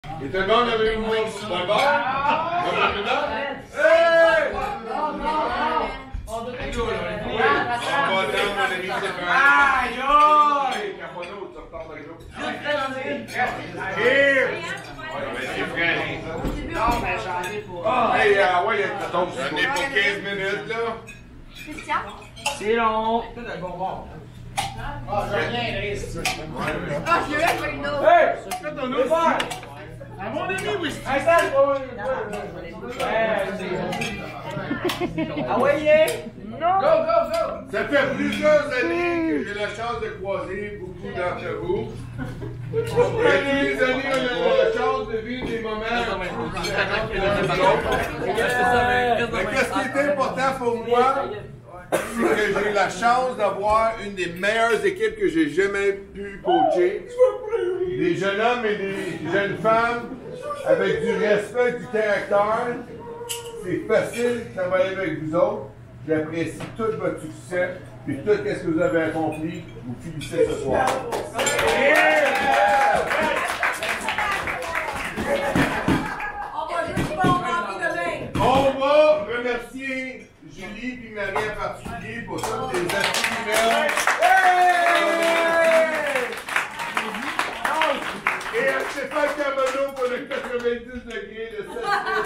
Et tout le monde avait mon bye-bye? Hey! On va dans mon ami Stéphane. Aïe! Aïe! Capono, tu repars avec l'autre. Cheers! Non, mais j'en ai pour. Hey, ouais, j'en ai pour 15 minutes, là. Christian? C'est long. C'est un bon bord. Ah, j'ai rien, Rhys. Ah, je veux avec une autre. Hey! Fais ton autre verre! À mon ami, oui! Hey, ça, ah ouais, yeah! Non! Go, go, go! Ça fait plusieurs années que j'ai la chance de croiser beaucoup d'entre vous. Et tous les années, on a la chance de vivre des moments différents que les autres. Mais qu'est-ce qui est important pour moi, c'est que j'ai la chance d'avoir une des meilleures équipes que j'ai jamais pu coacher. Des jeunes hommes et des jeunes femmes avec du respect, du caractère. C'est facile de travailler avec vous autres. J'apprécie tout votre succès et tout ce que vous avez accompli. Je vous félicite ce soir. On va remercier Julie et Marie en particulier pour toutes les activités. Et à Stéphane Camono pour le 90 degrés de cette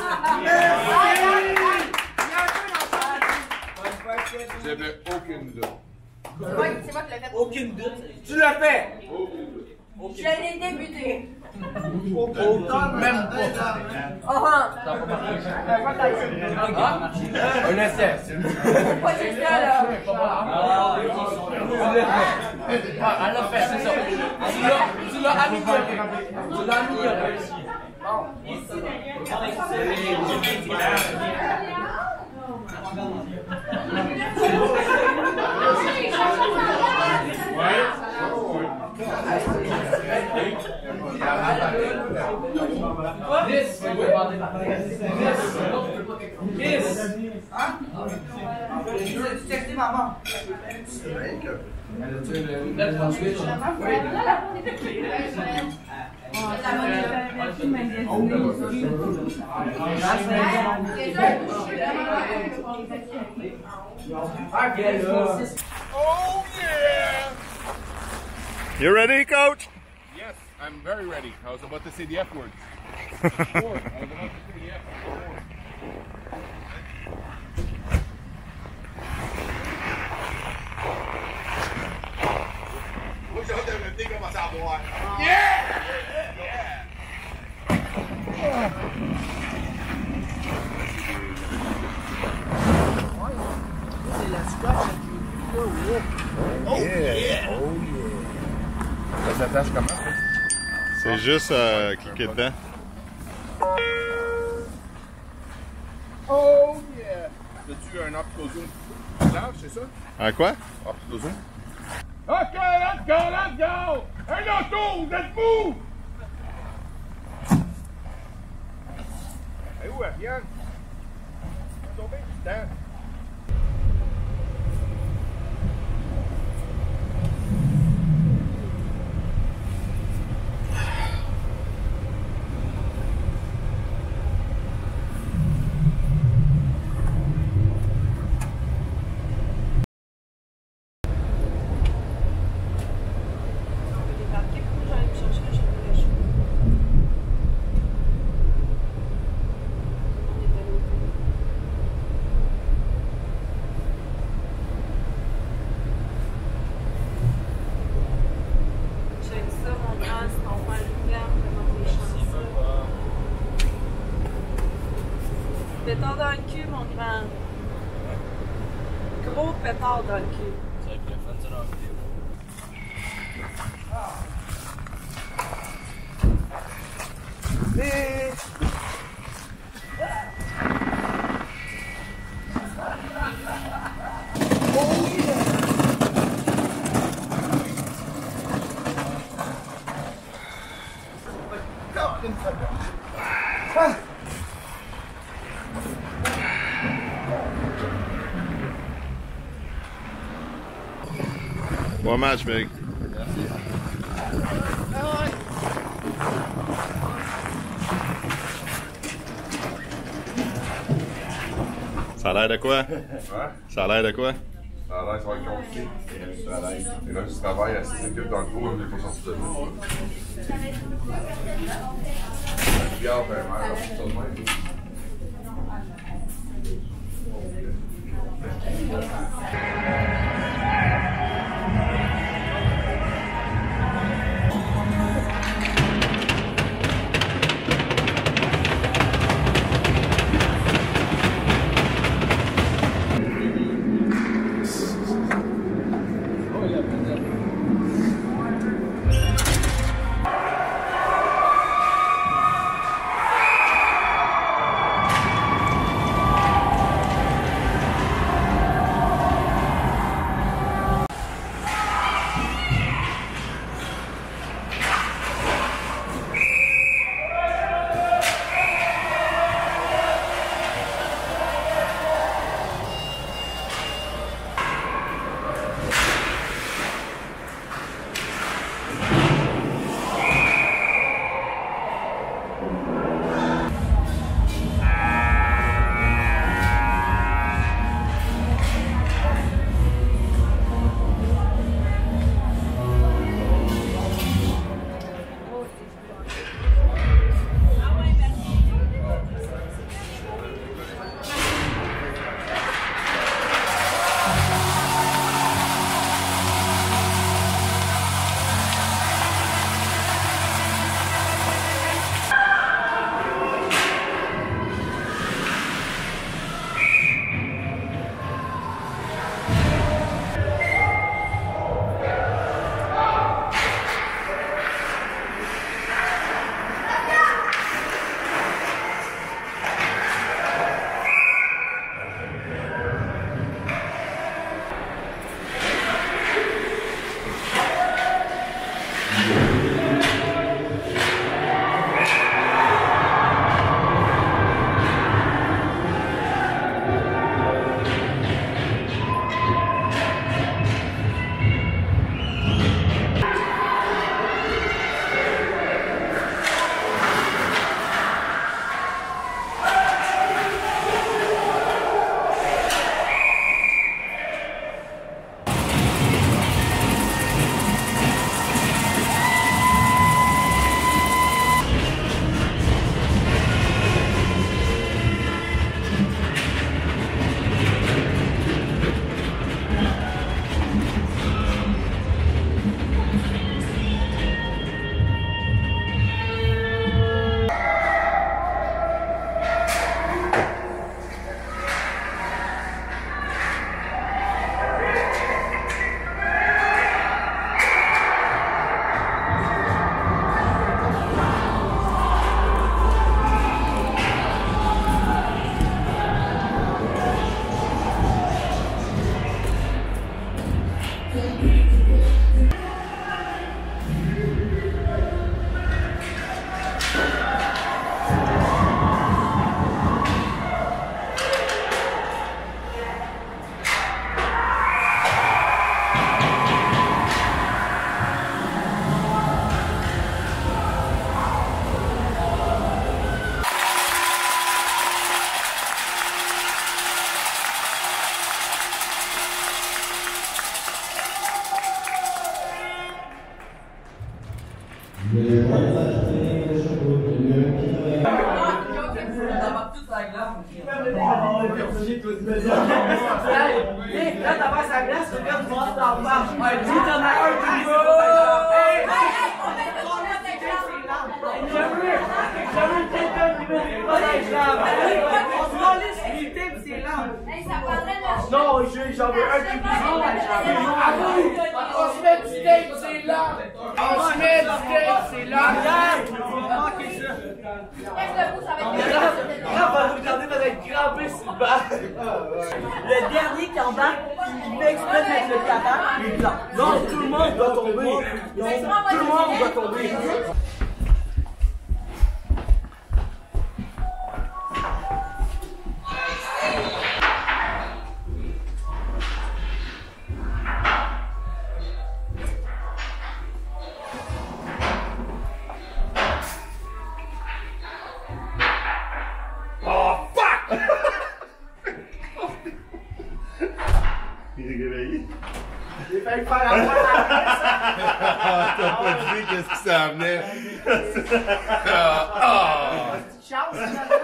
J'avais aucune doute. C'est moi qui l'ai fait. Aucune doute. Tu l'as fait! Aucune doute. Je l'ai débuté. Même pas. Un essai. Pas juste ça, là. Elle l'a fait, c'est ça. Tu l'as amélioré. Tu l'as amélioré. Tu textes maman. Oh yeah! You ready, Coach? Yes, I'm very ready. I was about to say the F word. I was about to say the F word. Moi, j'ai hâte de me dire comment ça va boire. Yeah! Oh yeah! Ça s'attache comment, ça? C'est juste cliquer dedans. Oh yeah! As-tu un optical zoom large, c'est ça? Un quoi? Optical zoom. OK, let's go, let's go! Un auto, vous êtes fous! Et où, Ariane? On va tomber du temps. Pétard dans le cul, mon grand. Gros pétard dans le cul. Ça va être bien fun, ça, dans la vidéo. Bon match, Big. Merci. Ça a l'air de quoi? Hein? Ça a l'air de quoi? Ça a l'air, ça va être compliqué. Et là, tu travailles à 6 équipes dans le cours, on n'est pas sorti de là. Regarde, ben, mère, ça de même. Là, t'as sa glace, tu regardes, tu montes dans le marche. Dis, t'en as un qui va. J'avoue quelqu'un qui veut pas dans les jambes. On se voit les splitter pis c'est lent. Non, j'en veux un qui va dans les jambes. On se met du tape, c'est lent. On se met du tape, c'est lent. Regarde, on va manquer ça. On va nous regarder, va être crampé sur le bas. Le dernier qui embarque, il fait exprès de mettre le capable, il est blanc. Non, tout le monde doit tomber. Tout le monde doit tomber. j'allais faire la voix Ah, t'as pas dit qu'est-ce qui s'en venait. chance,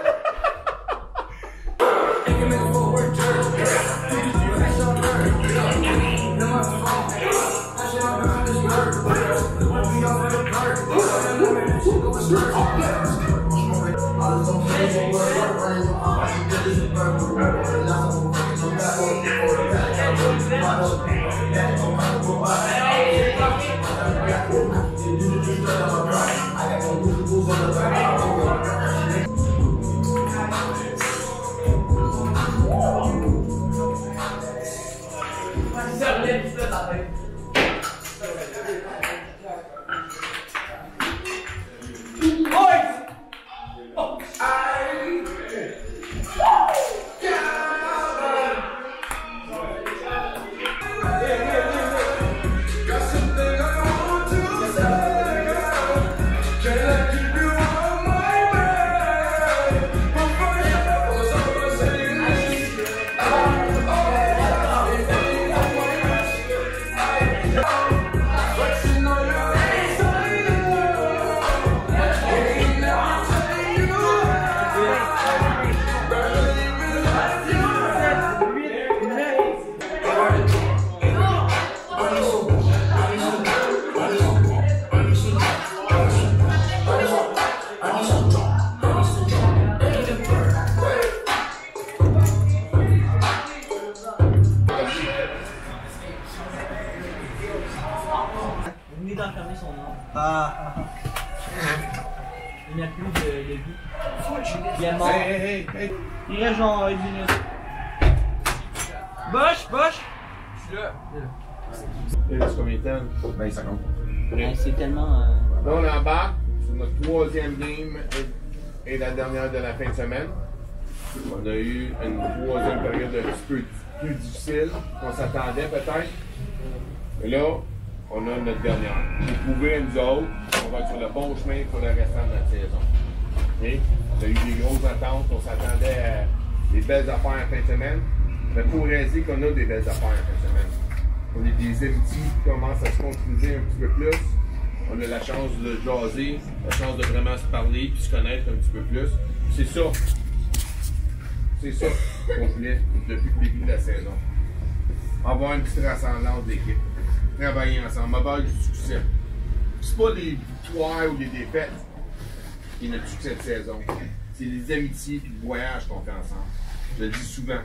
Il n'y a plus de vie. Il est mort. Hey. Il reste genre 1 minute. Bosch! Je suis là. Il reste combien de temps? 20 secondes. Ouais, c'est tellement. Là, on embarque sur notre 3e game et la dernière de la fin de semaine. On a eu une 3e période un petit peu plus difficile qu'on s'attendait peut-être. Et là, on a notre dernière. Vous pouvez, nous autres, on va être sur le bon chemin pour le restant de notre saison. Okay? On a eu des grosses attentes, on s'attendait à des belles affaires en fin de semaine. Mais il faut réaliser qu'on a des belles affaires en fin de semaine. On a des amitiés qui commencent à se concrétiser un petit peu plus. On a la chance de jaser, la chance de vraiment se parler puis se connaître un petit peu plus. C'est ça. C'est ça qu'on voulait depuis le début de la saison. Avoir une petite rassemblance d'équipe. Travailler ensemble, avoir du succès. C'est pas les victoires ou les défaites qui est notre succès de saison. C'est les amitiés et le voyage qu'on fait ensemble. Je le dis souvent.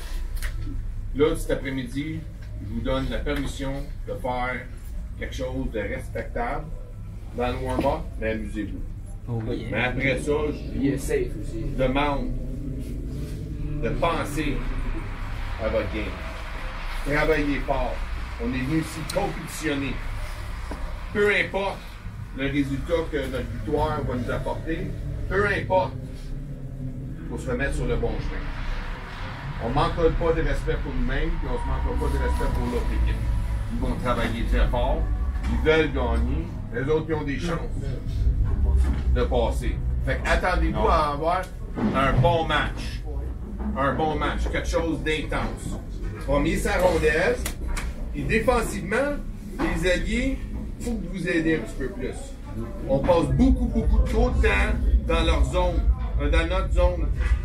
Là, cet après-midi, je vous donne la permission de faire quelque chose de respectable dans le warm-up, mais amusez-vous. Oh, yeah. Mais après ça, je demande de penser à votre game. Travaillez fort. On est venu ici compétitionner. Peu importe le résultat que notre victoire va nous apporter, peu importe, il faut se remettre sur le bon chemin. On ne manquera pas de respect pour nous-mêmes, puis on ne se manquera pas de respect pour l'autre équipe. Ils vont travailler très fort, ils veulent gagner, les autres ils ont des chances de passer. Fait que attendez-vous à avoir un bon match. Un bon match, quelque chose d'intense. Premier sa rondelle, et défensivement, les alliés, il faut que vous aidez un petit peu plus. On passe beaucoup trop de temps dans leur zone, dans notre zone,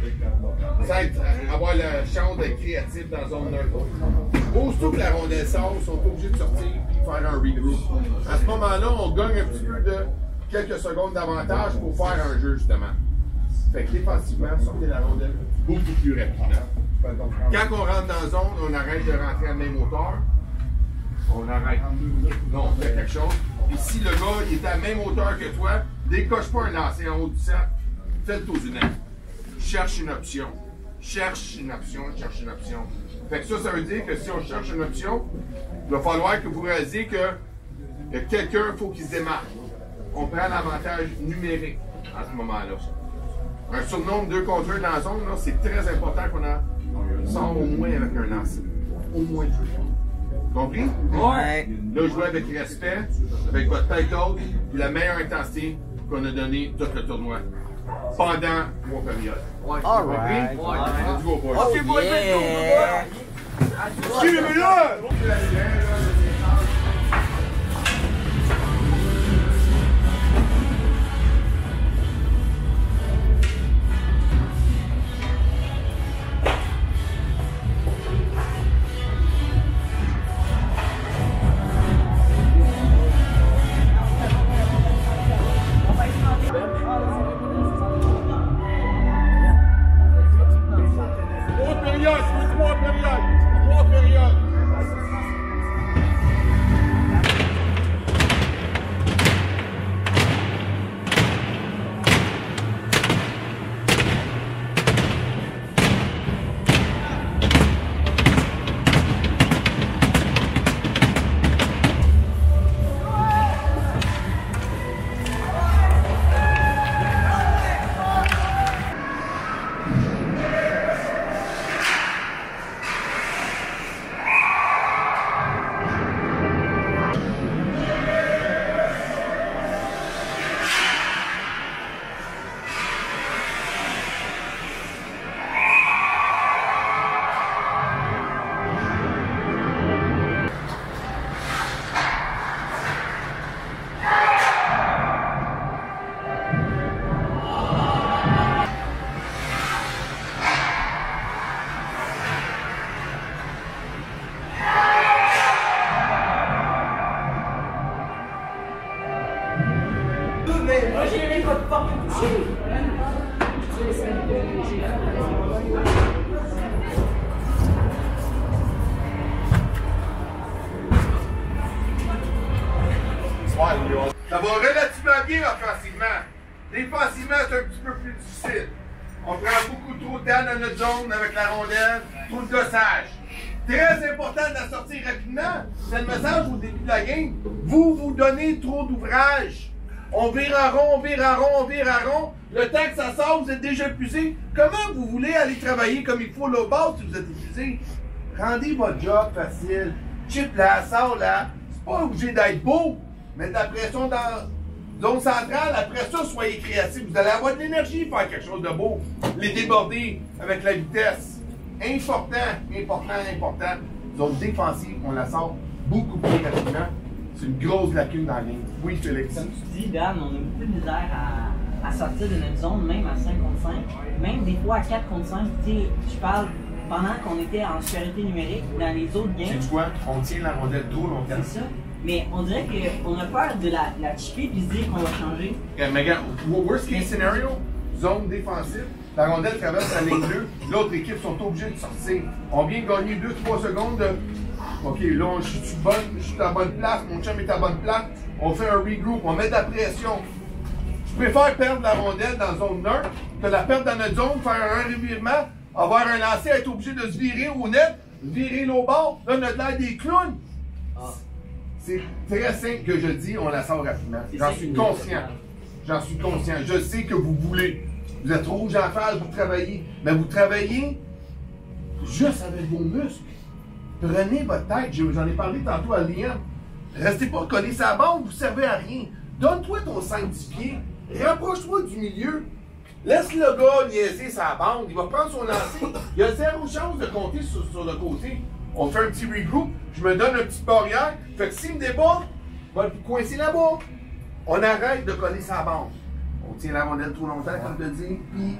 sans avoir la chance d'être créatif dans la zone neutre. Aussitôt que la rondelle sort, ils sont obligés de sortir et faire un regroup. À ce moment-là, on gagne un petit peu de quelques secondes d'avantage pour faire un jeu, justement. Fait que défensivement, sortez la rondelle beaucoup plus rapidement. Quand on rentre dans la zone, on arrête de rentrer à la même hauteur. On arrête. Non, on fait quelque chose. Et si le gars il est à la même hauteur que toi, décoche pas un lancer en haut du sac, fais-le au tunnel. Cherche une option. Cherche une option. Fait que ça veut dire que si on cherche une option, il va falloir que vous réalisiez que quelqu'un, il faut qu'il se démarque. On prend l'avantage numérique à ce moment-là. Un surnombre 2 contre 1 dans la zone, c'est très important qu'on sort au moins avec un lancer. Au moins 2. Compris? Ouais. Là, jouez avec respect, avec votre tête haute, et la meilleure intensité qu'on a donnée tout le tournoi. Pendant 3 périodes. All right. Let's go, boys. Ok, boys, let's go, boys. Suivez-moi là! défensivement, c'est un petit peu plus difficile. On prend beaucoup trop de temps dans notre zone avec la rondelle, trop de gossage. Très important de la sortir rapidement. C'est le message au début de la game. Vous donnez trop d'ouvrage. On vire à rond, on vire à rond, on vire à rond. Le temps que ça sort, vous êtes déjà épuisé. Comment vous voulez aller travailler comme il faut l'autre bord si vous êtes épuisé? Rendez votre job facile. Chip là, sort là. C'est pas obligé d'être beau. Mettez de la pression dans la zone centrale. Après ça, soyez créatifs. Vous allez avoir de l'énergie pour faire quelque chose de beau. Les déborder avec la vitesse. Important. Zone défensive, on la sort beaucoup plus rapidement. C'est une grosse lacune dans la game. Oui, Félix. Comme tu dis, Dan, on a beaucoup de misère à sortir de notre zone, même à 5 contre 5. Même des fois à 4 contre 5. Tu sais, je parle pendant qu'on était en supériorité numérique dans les autres games. C'est quoi? On tient la rondelle trop longtemps. C'est ça. Mais on dirait qu'on a peur de la chipper et se dire qu'on va changer. Mais regarde, worst case scenario, zone défensive, la rondelle traverse la ligne bleue, l'autre équipe sont obligés de sortir. On vient de gagner 2-3 secondes de OK, là, je suis à la bonne place, mon chum est à la bonne place, on fait un regroup, on met de la pression. Je préfère perdre la rondelle dans zone neutre que la perdre dans notre zone, faire un revirement, avoir un lancer, être obligé de se virer au net, virer l'au bord, là, notre l'air des clowns. C'est très simple que je dis, on la sort rapidement. J'en suis conscient. J'en suis conscient. Je sais que vous voulez. Vous êtes rouge en face, vous travaillez. Mais vous travaillez juste avec vos muscles. Prenez votre tête. J'en ai parlé tantôt à Liam. Restez pas collés sur la bande, vous ne servez à rien. Donne-toi ton 5-10 pieds. Rapproche-toi du milieu. Laisse le gars niaiser sa bande. Il va prendre son lancer. Il a zéro chance de compter sur le côté. On fait un petit regroup. Je me donne une petite barrière. Fait que s'il me débat, il va le coincer là-bas. On arrête de coller sa bande. On tient la rondelle trop longtemps, comme tu dis, puis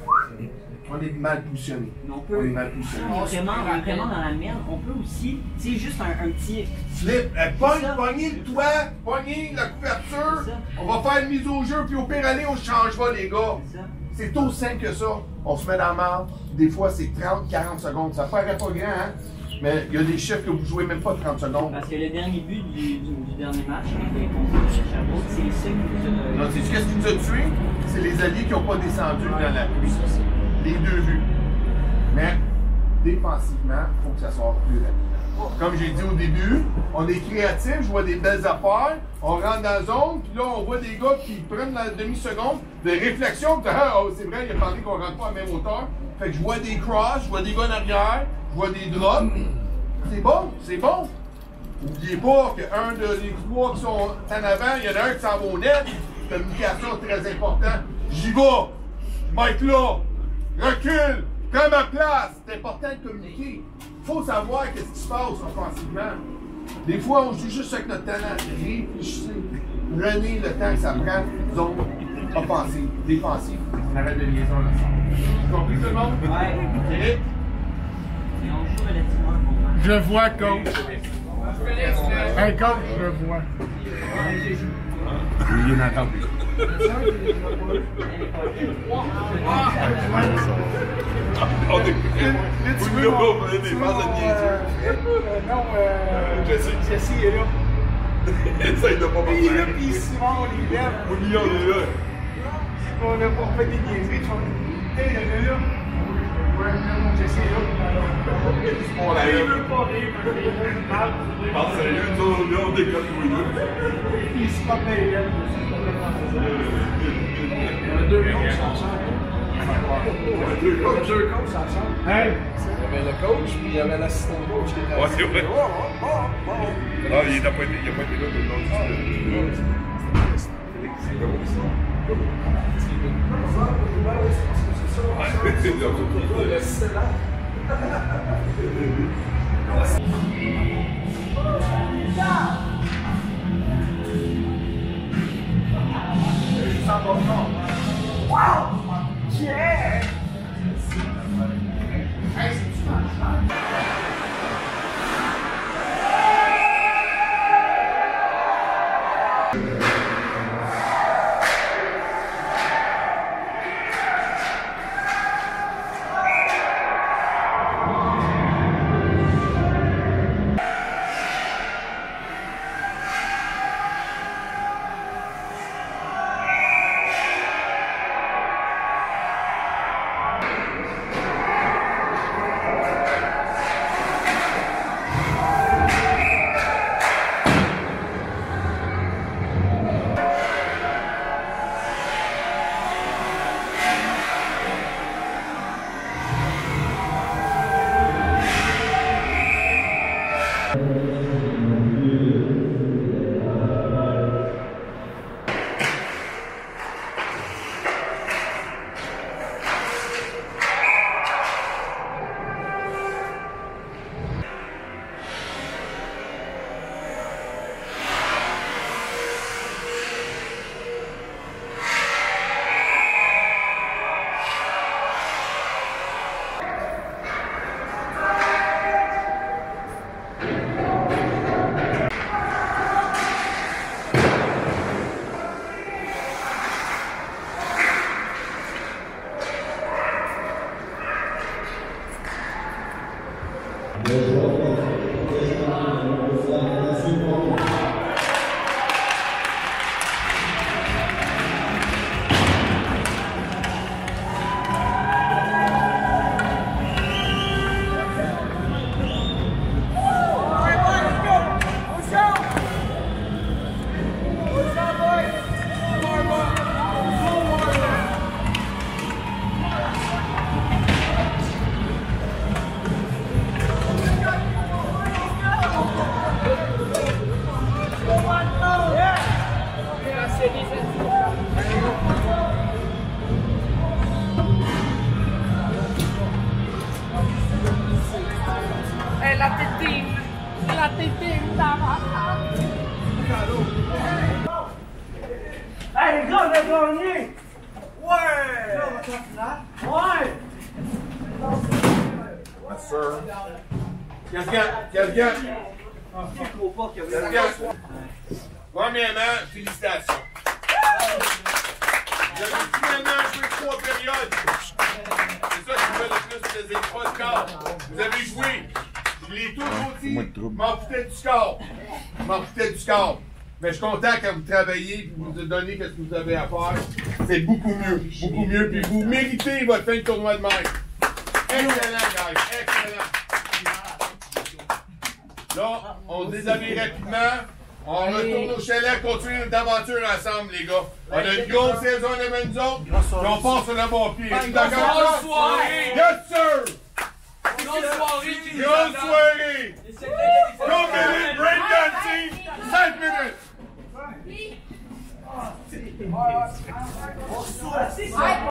on est mal positionné. On est mal positionné. On est vraiment dans la merde. On peut aussi, tu sais, juste un petit flip. Pognez le toit, pognez la couverture. On va faire une mise au jeu, puis au pire aller, on changera, les gars. C'est aussi simple que ça. On se met dans la marde. Des fois, c'est 30-40 secondes. Ça paraît pas grand, hein? Mais il y a des chiffres que vous jouez même pas 30 secondes. Parce que le dernier but du dernier match, contre Sherbrooke, c'est ça qui nous a... Non, c'est qu'est-ce qui nous a tué? C'est les alliés qui n'ont pas descendu dans la pluie. Les deux buts. Mais, défensivement, il faut que ça sorte plus rapidement. Comme j'ai dit au début, on est créatif, je vois des belles affaires, on rentre dans la zone, puis là, on voit des gars qui prennent la demi-seconde de réflexion, oh, c'est vrai, il a parlé qu'on ne rentre pas à la même hauteur. Fait que je vois des crosses, je vois des gars en arrière, je vois des drops. C'est bon, c'est bon. N'oubliez pas qu'un des trois qui sont en avant, il y en a un qui s'en va au net. Communication très important. J'y vais. Je vais être là. Recule. Prends ma place. C'est important de communiquer. Il faut savoir qu'est-ce qui se passe offensivement. Des fois, on joue juste avec notre talent. Réfléchissez. Prenez le temps que ça prend. Zone offensive, défensive. On arrête de liaison là-dessus. Vous compris tout le monde? Ouais. Philippe? Et on joue relativement un bon match. Je vois, coach. Hey, coach, je vois. Il n'entend plus. Jesse est là. Essaye de pas me Il est là, puis Simon, on les lève. Oublions, on est là. On a pas fait des niaiseries. Il est là. Jesse est là. On la lève. Il veut pas rire. En sérieux, nous, on décolle tous les deux. Il se porte les lèvres. Il y a deux coachs ensemble. Deux coachs ensemble. Hey! Il y avait le coach, puis il y avait l'assistant coach qui était là. Ouais, c'est vrai. Ah, il n'a pas été là tout le long du Wow! Yeah! La tétine, dans ma tête. Hey les gars, on a gagné! Ouais! Ouais! Yes, sir. Quelqu'un. Premièrement, félicitations. Vous avez finalement joué 3 périodes. C'est ça qui me fait le plus plaisir. Pas de score. Vous avez joué. Je l'ai toujours dit. M'en foutais du score. Mais je suis content quand vous travaillez et vous donnez ce que vous avez à faire. C'est beaucoup mieux. Beaucoup mieux. Puis vous méritez votre fin de tournoi de même. Excellent, guys. Excellent. Là, on se déshabille rapidement. On retourne au chalet, continuer notre aventure ensemble, les gars. On a une grosse saison devant nous autres. Puis on part sur le bon pied. Grosse soirée! Yes, sir! Grosse soirée! Grosse soirée! 2 minutes, break dancing, 5 minutes!